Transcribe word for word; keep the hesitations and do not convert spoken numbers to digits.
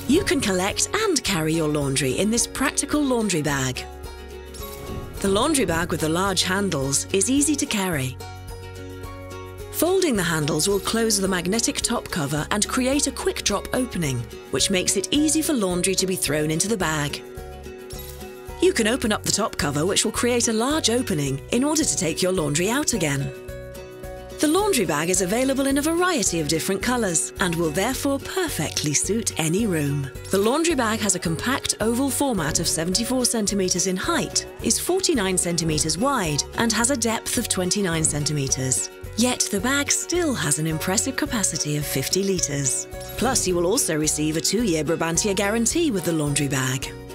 You can collect and carry your laundry in this practical laundry bag. The laundry bag with the large handles is easy to carry. Folding the handles will close the magnetic top cover and create a quick drop opening, which makes it easy for laundry to be thrown into the bag. You can open up the top cover, which will create a large opening in order to take your laundry out again. The laundry bag is available in a variety of different colours and will therefore perfectly suit any room. The laundry bag has a compact oval format of seventy-four centimetres in height, is forty-nine centimetres wide and has a depth of twenty-nine centimetres. Yet the bag still has an impressive capacity of fifty litres. Plus, you will also receive a two-year Brabantia guarantee with the laundry bag.